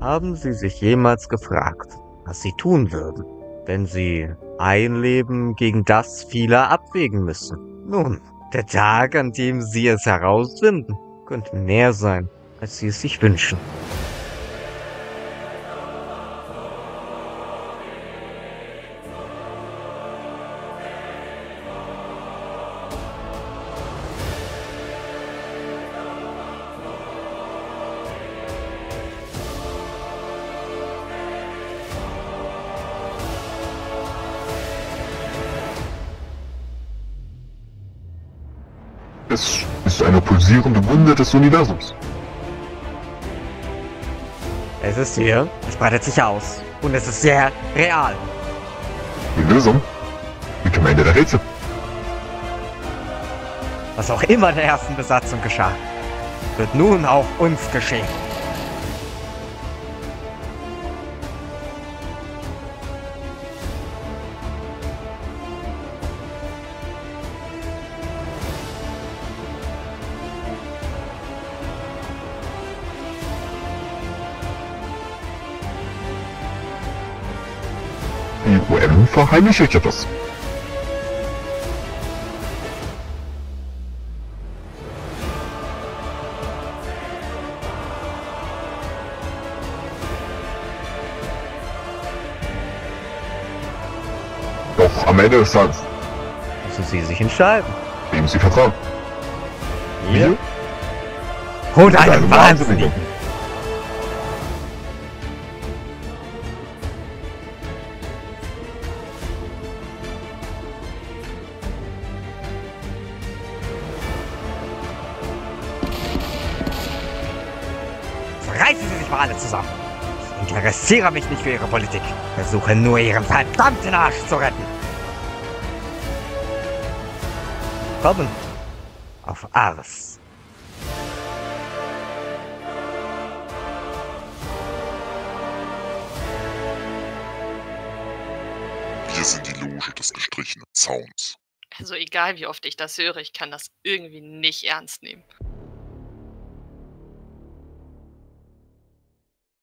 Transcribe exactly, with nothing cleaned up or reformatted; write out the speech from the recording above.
Haben Sie sich jemals gefragt, was Sie tun würden, wenn Sie ein Leben gegen das vieler abwägen müssen? Nun, der Tag, an dem Sie es herausfinden, könnte näher sein, als Sie es sich wünschen. Es ist eine pulsierende Wunde des Universums. Es ist hier, es breitet sich aus und es ist sehr real. Die Lösung liegt am Ende der Rätsel. Was auch immer der ersten Besatzung geschah, wird nun auch uns geschehen. Die U N verheimlicht das. Doch am Ende des Tages Müssen Sie sich entscheiden. wem Sie vertrauen. Mir oder einem einem Wahnsinnigen. Reißen Sie sich mal alle zusammen. Ich interessiere mich nicht für Ihre Politik. Versuche nur, Ihren verdammten Arsch zu retten. Kommen auf Ars. Wir sind die Loge des gestrichenen Zauns. Also egal wie oft ich das höre, ich kann das irgendwie nicht ernst nehmen.